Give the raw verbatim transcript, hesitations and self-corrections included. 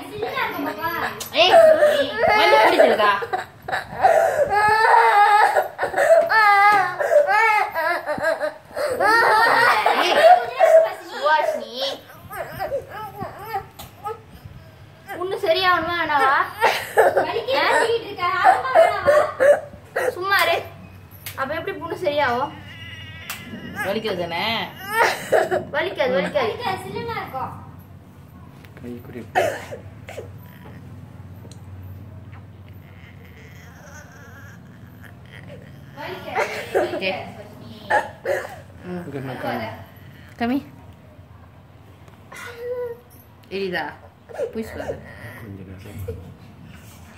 ஏய் வலி பிடிச்சிருக்கா? சுவாஷினி புண்ணு சரியாகணுமா வேணாவா? சும்மா இரு. அப்ப எப்படி புண்ணு சரியாகும்? வலிக்கிறது தானே? வலிக்காது வலிக்காது. கை குறி Kami. Ini dah. Push lah.